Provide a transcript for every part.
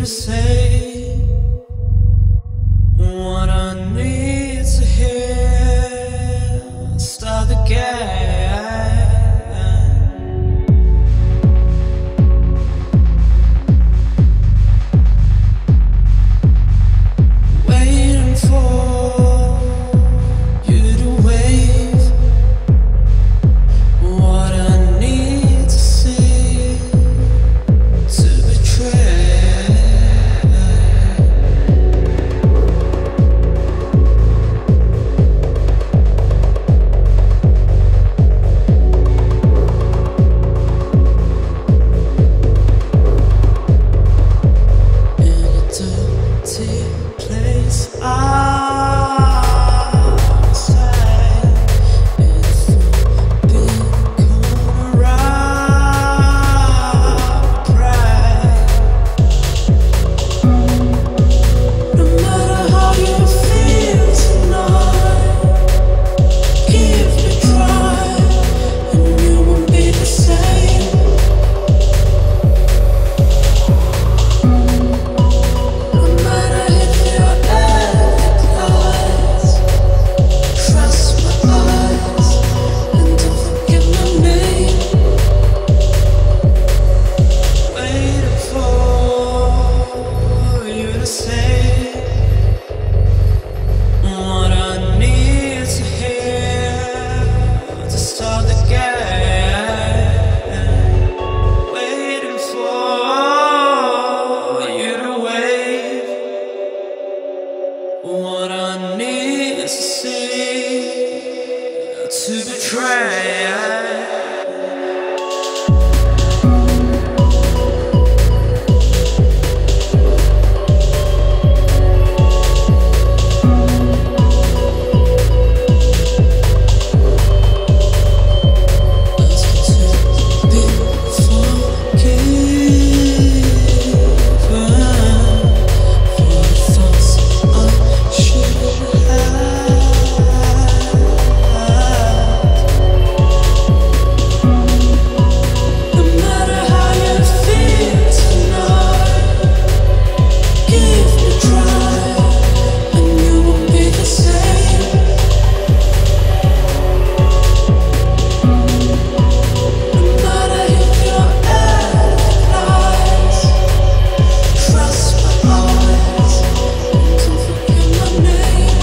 to say what I need to hear. Start the game. Waiting for you to wave. What I need to see to betray. In a dirty place outside, in a forbidden corner of pride. No matter how you feel tonight, give it a try, and you won't be the same. No matter if your ethic lies, trust my eyes, and don't forget my name. Waiting for you to say what I need to hear to start the game. Waiting for you to wave. What I need to see to betray. No matter how you feel tonight, give it a try, and you won't be the same. No matter if your ethic lies, trust my eyes, and don't forget my name.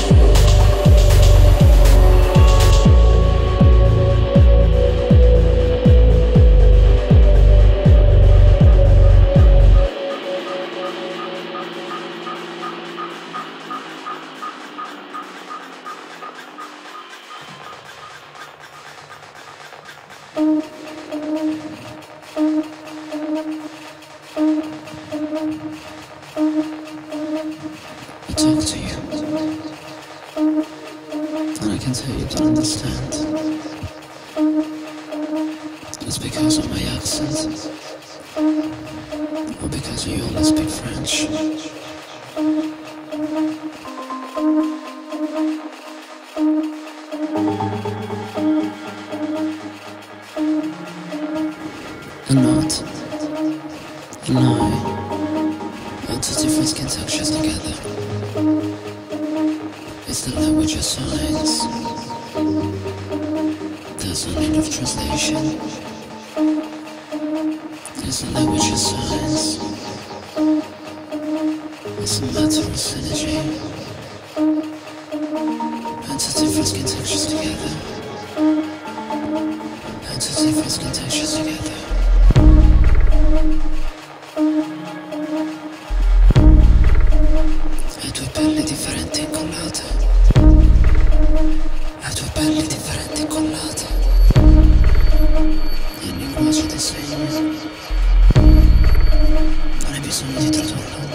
I talk to you, and I can tell you don't understand. It's because of my accent, or because you only speak French. A knot, a lie, are two different skin textures together. It's the language of signs. There's no need of translation. It's the language of signs. It's a matter of synergy. And two different skin textures together. And two different skin textures together. E due pelli differenti incollate. E due pelli differenti incollate. E il linguaggio dei segni. Non hai bisogno di tradurlo.